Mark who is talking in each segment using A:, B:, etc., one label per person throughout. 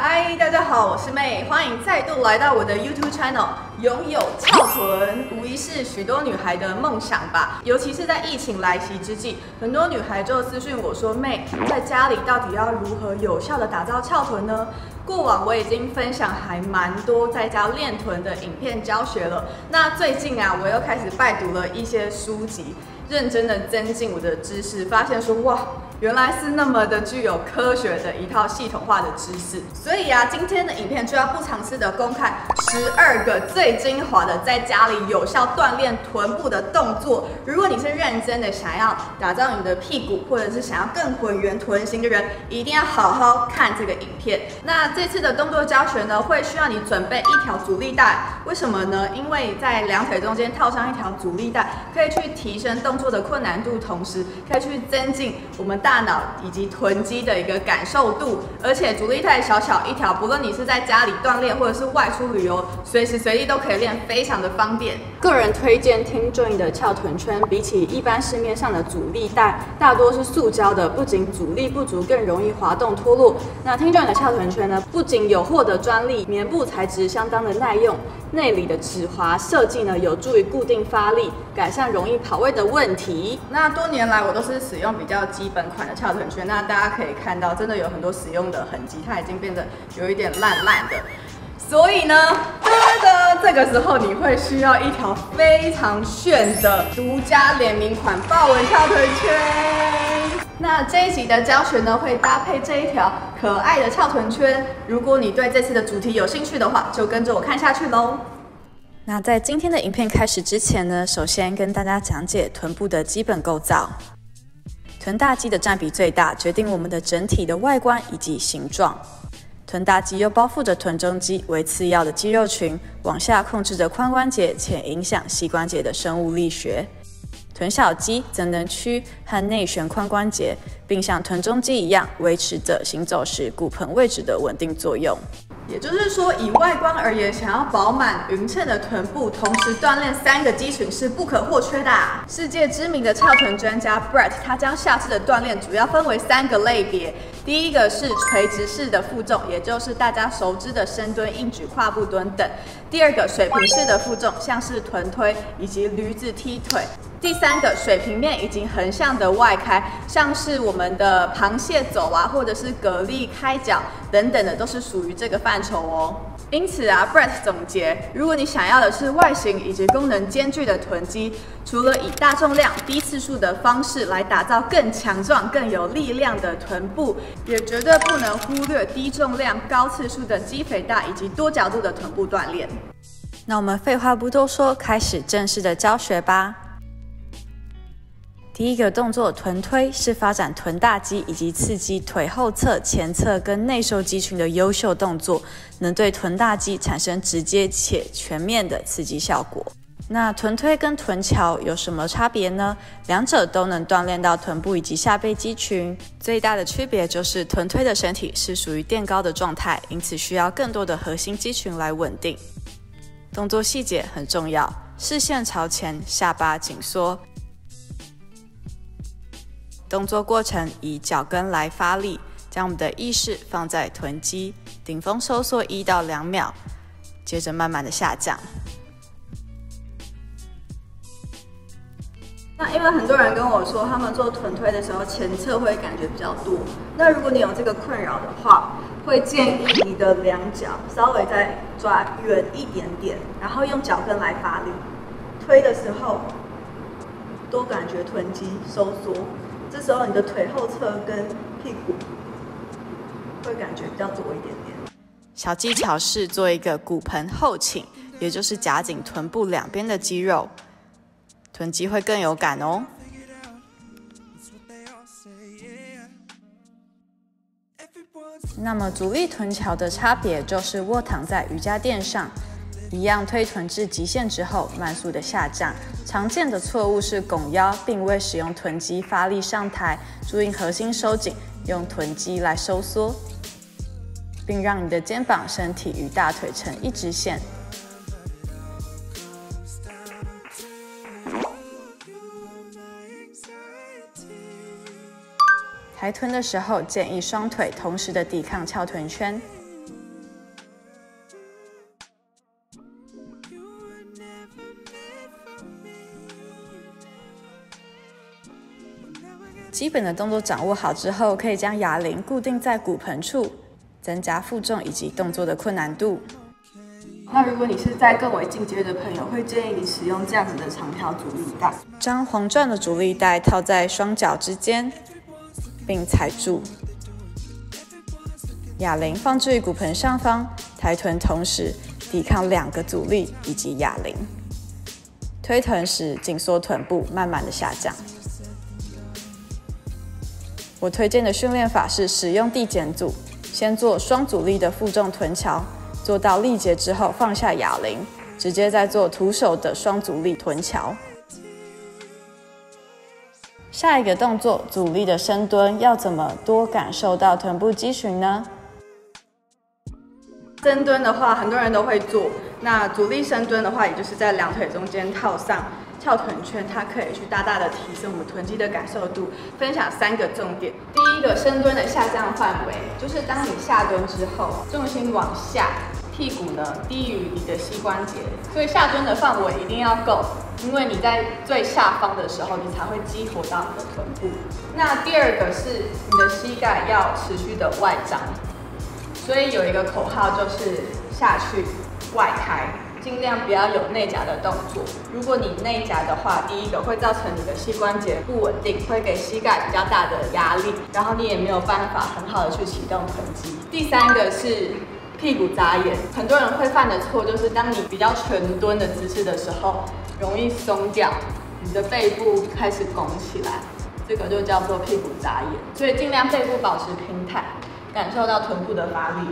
A: 嗨，大家好，我是妹，欢迎再度来到我的 YouTube channel。拥有翘臀，无疑是许多女孩的梦想吧。尤其是在疫情来袭之际，很多女孩就私讯我说：“妹，在家里到底要如何有效的打造翘臀呢？”过往我已经分享还蛮多在家练臀的影片教学了。那最近啊，我又开始拜读了一些书籍，认真的增进我的知识，发现说哇，原来是那么的具有科学的一套系统化的知识。所以啊，今天的影片就要不藏私的公开12个最精华的在家里有效锻炼臀部的动作。如果你是认真的想要打造你的屁股，或者是想要更浑圆臀型的人，一定要好好看这个影片。那这次的动作教学呢，会需要你准备一条阻力带。为什么呢？因为在两腿中间套上一条阻力带，可以去提升动作的困难度，同时可以去增进我们大脑以及臀肌的一个感受度。而且阻力带小小一条，不论你是在家里锻炼，或者是外出旅游，随时随地都可以练，非常的方便。个人推荐听 Join 的翘臀圈，比起一般市面上的阻力带，大多是塑胶的，不仅阻力不足，更容易滑动脱落。那听 Join 的翘臀圈呢，不仅有获得专利，棉布材质相当的耐用，内里的止滑设计呢，有助于固定发力，改善容易跑位的问题。那多年来我都是使用比较基本款的翘臀圈，那大家可以看到，真的有很多使用的痕迹，它已经变得有一点烂烂的。所以呢，这个时候你会需要一条非常炫的独家联名款豹纹翘臀圈。那这一集的教学呢，会搭配这一条可爱的翘臀圈。如果你对这次的主题有兴趣的话，就跟着我看下去喽。那在今天的影片开始之前呢，首先跟大家讲解臀部的基本构造。臀大肌的占比最大，决定我们的整体的外观以及形状。臀大肌又包覆着臀中肌为次要的肌肉群，往下控制着髋关节，且影响膝关节的生物力学。臀小肌则能屈和内旋髋关节，并像臀中肌一样维持着行走时骨盆位置的稳定作用。也就是说，以外观而言，想要饱满匀称的臀部，同时锻炼3个肌群是不可或缺的。世界知名的翘臀专家 Brett， 他将下肢的锻炼主要分为3个类别。第一个是垂直式的负重，也就是大家熟知的深蹲、硬举、跨步蹲等。第二个水平式的负重，像是臀推以及驴子踢腿。第3个水平面以及横向的外开，像是我们的螃蟹走啊，或者是蛤蜊开脚等等的，都是属于这个范畴哦。因此啊 ，Brett 总结，如果你想要的是外形以及功能兼具的臀肌，除了以大重量、低次数的方式来打造更强壮、更有力量的臀部，也绝对不能忽略低重量、高次数的肌肥大以及多角度的臀部锻炼。那我们废话不多说，开始正式的教学吧。第一个动作臀推是发展臀大肌以及刺激腿后侧、前侧跟内收肌群的优秀动作，能对臀大肌产生直接且全面的刺激效果。那臀推跟臀桥有什么差别呢？两者都能锻炼到臀部以及下背肌群，最大的区别就是臀推的身体是属于垫高的状态，因此需要更多的核心肌群来稳定。动作细节很重要，视线朝前，下巴紧缩。动作过程以脚跟来发力，将我们的意识放在臀肌，顶峰收缩1到2秒，接着慢慢的下降。那因为很多人跟我说，他们做臀推的时候前侧会感觉比较多。那如果你有这个困扰的话，会建议你的两脚稍微再抓远一点点，然后用脚跟来发力。推的时候多感觉臀肌收缩。这时候你的腿后侧跟屁股会感觉比较多一点点。小技巧是做一个骨盆后倾，也就是夹紧臀部两边的肌肉，臀肌会更有感哦。那么阻力臀桥的差别就是卧躺在瑜伽垫上，一样推臀至极限之后，慢速的下降。常见的错误是拱腰，并未使用臀肌发力上抬，注意核心收紧，用臀肌来收缩，并让你的肩膀、身体与大腿成一直线。抬臀的时候，建议双腿同时的抵抗翘臀圈。
B: 基本的动作掌握好之后，可以将哑铃固定在骨盆处，增加负重以及动作的困难度。
A: 那如果你是在更为进阶的朋友，会建议你使用这样子的长条阻力带，
B: 将黄状的阻力带套在双脚之间，并踩住。哑铃放置于骨盆上方，抬臀同时抵抗2个阻力以及哑铃。推臀时紧缩臀部，慢慢的下降。我推荐的训练法是使用递减组，先做双阻力的负重臀桥，做到力竭之后放下哑铃，直接再做徒手的双阻力臀桥。下一个动作，阻力的深蹲，要怎么多感受到臀部肌群呢？
A: 深蹲的话，很多人都会做。那阻力深蹲的话，也就是在2腿中间套上翘臀圈，它可以去大大的提升我们臀肌的感受度。分享3个重点。第一个，深蹲的下降范围，就是当你下蹲之后，重心往下，屁股呢低于你的膝关节，所以下蹲的范围一定要够，因为你在最下方的时候，你才会激活到你的臀部。那第二个是你的膝盖要持续的外张。所以有一个口号就是下去外开，尽量不要有内夹的动作。如果你内夹的话，第一个会造成你的膝关节不稳定，会给膝盖比较大的压力，然后你也没有办法很好的去启动臀肌。第3个是屁股眨眼，很多人会犯的错就是当你比较全蹲的姿势的时候，容易松掉，你的背部开始拱起来，这个就叫做屁股眨眼。所以尽量背部保持平坦。感受到臀部的发力。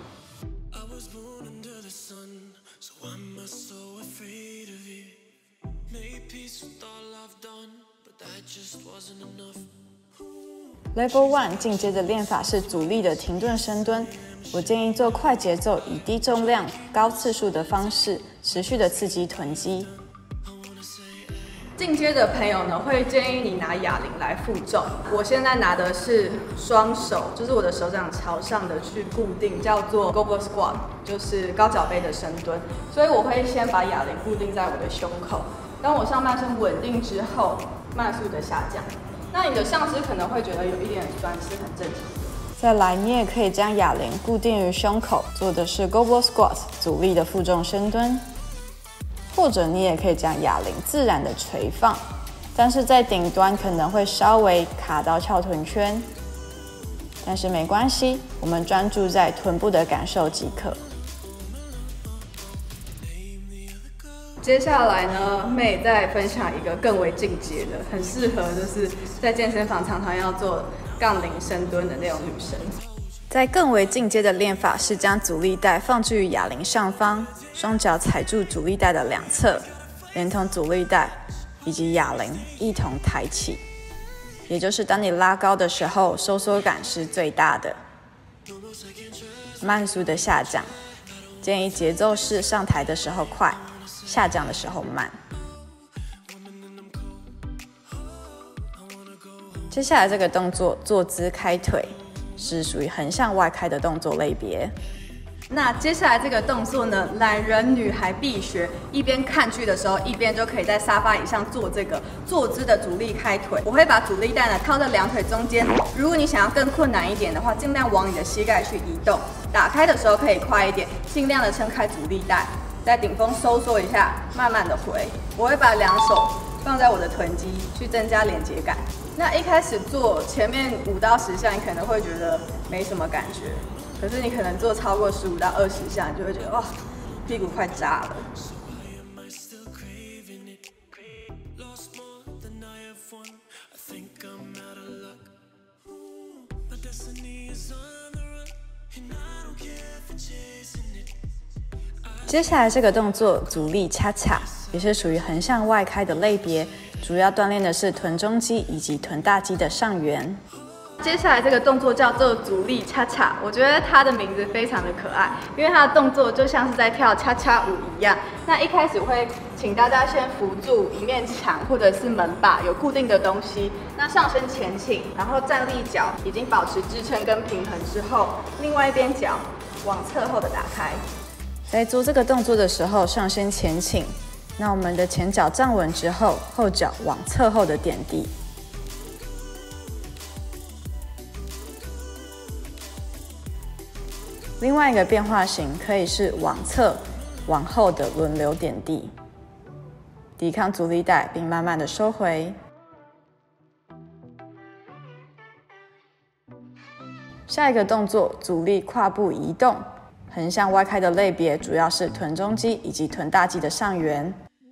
B: Level 1进阶的练法是阻力的停顿深蹲，我建议做快节奏，以低重量、高次数的方式，持续的刺激臀肌。
A: 进阶的朋友呢，会建议你拿哑铃来负重。我现在拿的是双手，就是我的手掌朝上的去固定，叫做 Goblet Squat， 就是高脚杯的深蹲。所以我会先把哑铃固定在我的胸口，当我上半身稳定之后，慢速的下降。那你的上肢可能会觉得有一点酸，是很正常的。
B: 再来，你也可以将哑铃固定于胸口，做的是 Goblet Squat 阻力的负重深蹲。或者你也可以将哑铃自然的垂放，但是在顶端可能会稍微卡到翘臀圈，但是没关系，我们专注在臀部的感受即可。
A: 接下来呢，妹再分享一个更为进阶的，很适合就是在健身房常常要做杠铃深蹲的那种女生。
B: 在更为进阶的练法是将阻力带放置于哑铃上方，双脚踩住阻力带的2侧，连同阻力带以及哑铃一同抬起，也就是当你拉高的时候，收缩感是最大的。慢速的下降，建议节奏是上抬的时候快，下降的时候慢。接下来这个动作坐姿开腿，是属于横向外开的动作类别。
A: 那接下来这个动作呢，懒人女孩必学，一边看剧的时候，一边就可以在沙发椅上做这个坐姿的阻力开腿。我会把阻力带呢套在2腿中间，如果你想要更困难一点的话，尽量往你的膝盖去移动。打开的时候可以快一点，尽量的撑开阻力带，在顶峰收缩一下，慢慢的回。我会把2手放在我的臀肌，去增加连接感。那一开始做前面5到10下，你可能会觉得没什么感觉，可是你可能做超过15到20下，你就会觉得哇，屁股快炸了。
B: 接下来这个动作阻力恰恰，也是属于横向外开的类别，主要锻炼的是臀中肌以及臀大肌的上缘。
A: 接下来这个动作叫做阻力恰恰，我觉得它的名字非常的可爱，因为它的动作就像是在跳恰恰舞一样。那一开始会请大家先扶住一面墙或者是门把，有固定的东西。那上身前倾，然后站立脚已经保持支撑跟平衡之后，另外一边脚往侧后的打开。
B: 在做这个动作的时候，上身前倾，那我们的前脚站稳之后，后脚往侧后的点地。 另外一个变化型可以是往侧、往后的轮流点地，抵抗阻力带，并慢慢的收回。下一个动作，阻力跨步移动，横向外开的类别主要是臀中肌以及臀大肌的上缘。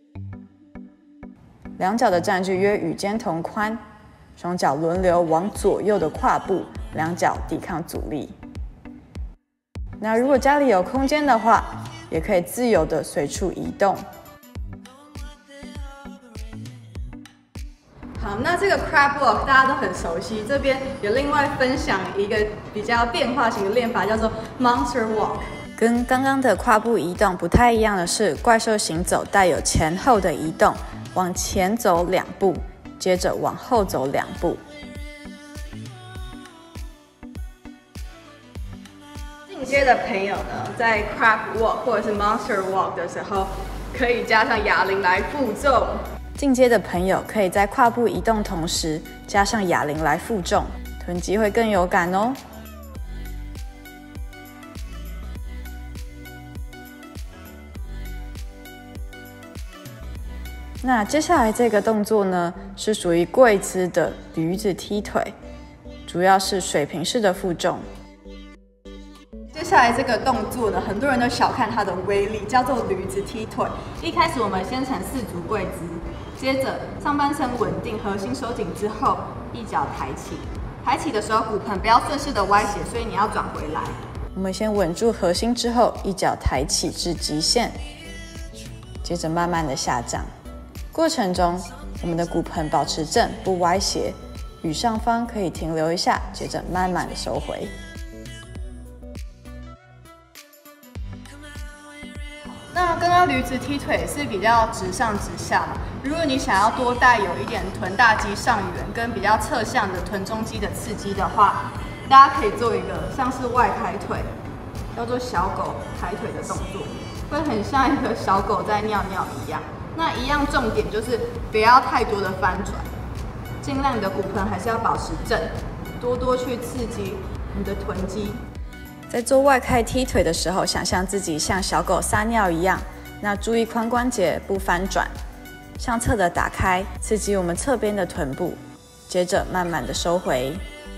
B: 两脚的站距约与肩同宽，双脚轮流往左右的跨步，两脚抵抗阻力。那如果家里有空间的话，也可以自由的随处移动。
A: 好，那这个 crab walk 大家都很熟悉，这边也另外分享一个比较变化型的练法，叫做 monster walk。
B: 跟刚刚的跨步移动不太一样的是，怪兽行走带有前后的移动，往前走2步，接着往后走2步。
A: 进阶的朋友呢，在 crab walk 或者是 monster walk 的时候，可以加上哑铃来负重。
B: 进阶的朋友可以在跨步移动同时加上哑铃来负重，臀肌会更有感哦。那接下来这个动作呢，是属于跪姿的驴子踢腿，主要是水平式的负重。
A: 接下来这个动作呢，很多人都小看它的威力，叫做驴子踢腿。一开始我们先呈4足跪姿，接着上半身稳定，核心收紧之后，一脚抬起。抬起的时候，骨盆不要顺势的歪斜，所以你要转回来。
B: 我们先稳住核心之后，一脚抬起至极限，接着慢慢的下降。过程中，我们的骨盆保持正，不歪斜，与上方可以停留一下，接着慢慢的收回。
A: 那刚刚驴子踢腿是比较直上直下嘛，如果你想要多带有一点臀大肌上缘跟比较侧向的臀中肌的刺激的话，大家可以做一个像是外开腿，叫做小狗抬腿的动作，会很像一个小狗在尿尿一样。那一样重点就是不要太多的翻转，尽量你的骨盆还是要保持正，多多去刺激你的臀肌。
B: 在做外开踢腿的时候，想象自己像小狗撒尿一样，那注意髋关节不翻转，向侧的打开，刺激我们侧边的臀部，接着慢慢的收回。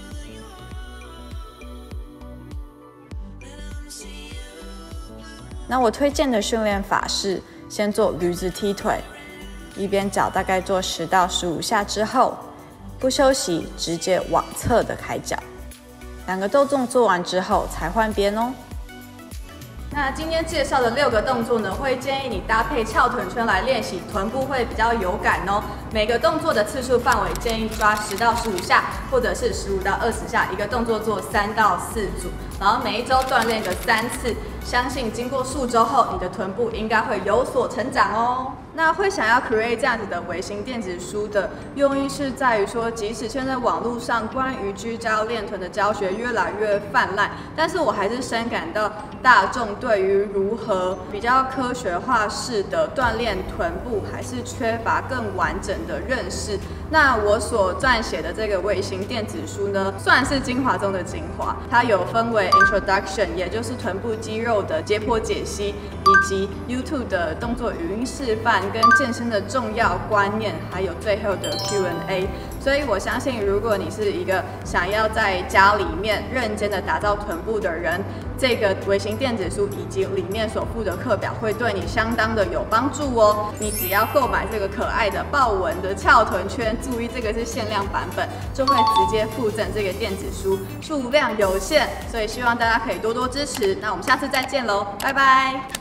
B: 那我推荐的训练法是先做驴子踢腿，一边脚大概做10到15下之后，不休息，直接往侧的开脚。2个动作做完之后才换边哦。
A: 那今天介绍的6个动作呢，会建议你搭配翘臀圈来练习，臀部会比较有感哦。每个动作的次数范围建议抓10到15下，或者是15到20下，一个动作做3到4组，然后每一周锻炼个3次，相信经过数周后，你的臀部应该会有所成长哦。那会想要 create 这样子的微型电子书的用意是在于说，即使现在网络上关于居家练臀的教学越来越泛滥，但是我还是深感到大众对于如何比较科学化式的锻炼臀部，还是缺乏更完整的认识。那我所撰写的这个微型电子书呢，算是精华中的精华，它有分为 Introduction， 也就是臀部肌肉的解剖解析，以及 YouTube 的动作语音示范跟健身的重要观念，还有最后的 Q&A。所以我相信，如果你是一个想要在家里面认真的打造臀部的人，这个微型电子书以及里面所附的课表会对你相当的有帮助哦。你只要购买这个可爱的豹纹的翘臀圈，注意这个是限量版本，就会直接附赠这个电子书，数量有限，所以希望大家可以多多支持。那我们下次再见喽，拜拜。